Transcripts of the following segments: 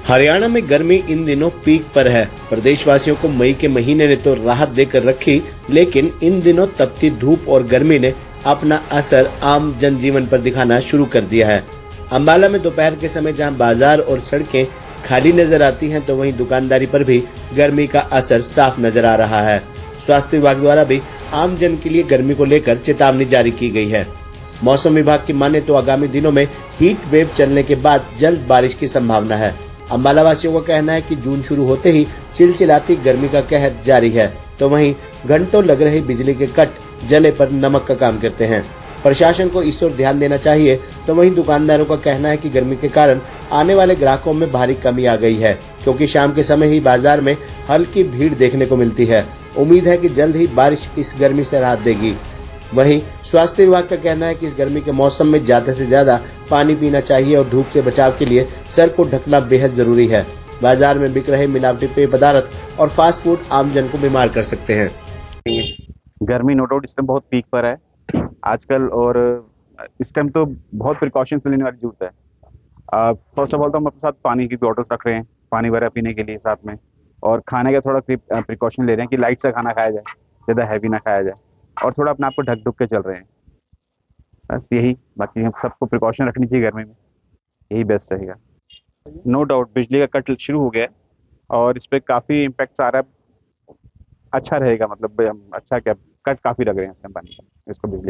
हरियाणा में गर्मी इन दिनों पीक पर है। प्रदेशवासियों को मई के महीने ने तो राहत देकर रखी, लेकिन इन दिनों तपती धूप और गर्मी ने अपना असर आम जनजीवन पर दिखाना शुरू कर दिया है। अंबाला में दोपहर के समय जहां बाजार और सड़कें खाली नजर आती हैं, तो वहीं दुकानदारी पर भी गर्मी का असर साफ नजर आ रहा है। स्वास्थ्य विभाग द्वारा भी आम जन के लिए गर्मी को लेकर चेतावनी जारी की गई है। मौसम विभाग की माने तो आगामी दिनों में हीट वेव चलने के बाद जल्द बारिश की संभावना है। अंबाला वासियों का कहना है कि जून शुरू होते ही चिलचिलाती गर्मी का कहर जारी है, तो वहीं घंटों लग रहे बिजली के कट जले पर नमक का काम करते हैं। प्रशासन को इस ओर ध्यान देना चाहिए, तो वहीं दुकानदारों का कहना है कि गर्मी के कारण आने वाले ग्राहकों में भारी कमी आ गई है, क्योंकि शाम के समय ही बाजार में हल्की भीड़ देखने को मिलती है। उम्मीद है कि जल्द ही बारिश इस गर्मी से राहत देगी। वहीं स्वास्थ्य विभाग का कहना है कि इस गर्मी के मौसम में ज्यादा से ज्यादा पानी पीना चाहिए और धूप से बचाव के लिए सर को ढकना बेहद जरूरी है। बाजार में बिक रहे मिलावटी पेय पदार्थ और फास्ट फूड आम जन को बीमार कर सकते हैं। गर्मी नो डाउट इस टाइम बहुत पीक पर है आजकल, और इस टाइम तो बहुत प्रिकॉशंस लेने वाली जरूरत है। फर्स्ट ऑफ ऑल तो हम अपने साथ पानी की बॉटल्स रख रहे हैं, पानी वगैरह पीने के लिए साथ में, और खाने का थोड़ा प्रिकॉशन ले रहे हैं कि लाइट सा खाना खाया जाए, ज़्यादा हैवी ना खाया जाए, और थोड़ा अपने आप को ढक ढुक के चल रहे हैं। बस यही, बाकी हम सबको प्रिकॉशन रखनी चाहिए गर्मी में, यही बेस्ट रहेगा। नो डाउट बिजली का कट शुरू हो गया है और इस पर काफ़ी इम्पैक्ट आ रहा है। अच्छा रहेगा, मतलब अच्छा क्या, कट काफ़ी लग रहे हैं इस टाइम पानी का, इसको बिजली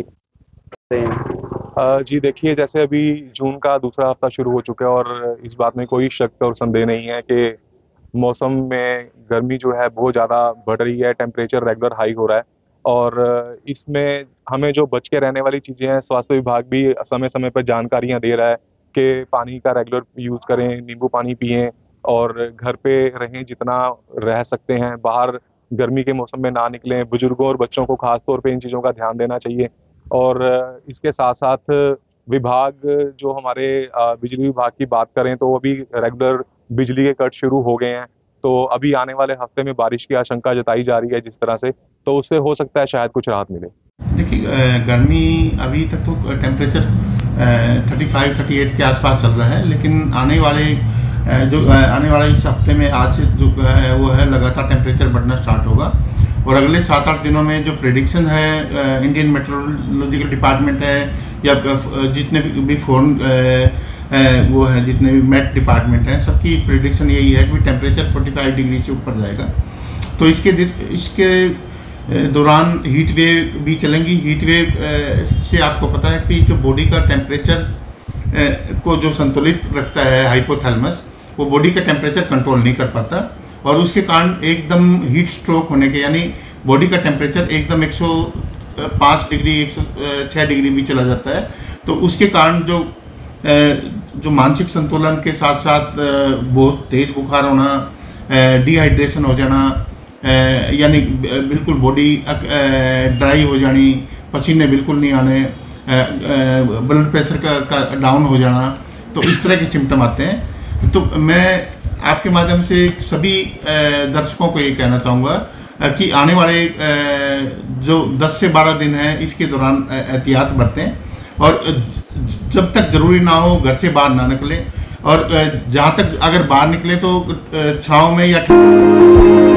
का। जी देखिए, जैसे अभी जून का दूसरा हफ्ता शुरू हो चुका है और इस बात में कोई शक और संदेह नहीं है कि मौसम में गर्मी जो है बहुत ज़्यादा बढ़ रही है, टेम्परेचर रेगुलर हाई हो रहा है, और इसमें हमें जो बच के रहने वाली चीज़ें हैं, स्वास्थ्य विभाग भी समय समय पर जानकारियां दे रहा है कि पानी का रेगुलर यूज़ करें, नींबू पानी पिएं और घर पे रहें जितना रह सकते हैं, बाहर गर्मी के मौसम में ना निकलें। बुजुर्गों और बच्चों को खास तौर पे इन चीज़ों का ध्यान देना चाहिए। और इसके साथ साथ विभाग जो हमारे बिजली विभाग की बात करें तो अभी रेगुलर बिजली के कट शुरू हो गए हैं, तो अभी आने वाले हफ्ते में बारिश की आशंका जताई जा रही है जिस तरह से, तो उससे हो सकता है शायद कुछ राहत मिले। देखिए, गर्मी अभी तक तो टेम्परेचर 35-38 के आसपास चल रहा है, लेकिन आने वाले इस हफ्ते में आज से जो है वो है लगातार टेम्परेचर बढ़ना स्टार्ट होगा, और अगले 7-8 दिनों में जो प्रेडिक्शन है इंडियन मेट्रोलॉजिकल डिपार्टमेंट है या जितने भी वो है, जितने भी मेट डिपार्टमेंट हैं, सबकी प्रेडिक्शन यही है कि टेम्परेचर 45 डिग्री से ऊपर जाएगा। तो इसके दौरान हीट वेव भी चलेंगी। हीट वेव से आपको पता है कि जो बॉडी का टेम्परेचर को जो संतुलित रखता है हाइपोथैलेमस, वो बॉडी का टेम्परेचर कंट्रोल नहीं कर पाता, और उसके कारण एकदम हीट स्ट्रोक होने के, यानी बॉडी का टेम्परेचर एकदम 105 डिग्री 106 डिग्री भी चला जाता है। तो उसके कारण जो मानसिक संतुलन के साथ साथ बहुत तेज बुखार होना, डिहाइड्रेशन हो जाना, यानी बिल्कुल बॉडी ड्राई हो जानी, पसीने बिल्कुल नहीं आने, ब्लड प्रेशर का डाउन हो जाना, तो इस तरह के सिम्टम आते हैं। तो मैं आपके माध्यम से सभी दर्शकों को ये कहना चाहूँगा कि आने वाले जो 10 से 12 दिन हैं, इसके दौरान एहतियात बरतें, और जब तक ज़रूरी ना हो घर से बाहर ना निकलें, और जहाँ तक अगर बाहर निकले तो छाँव में या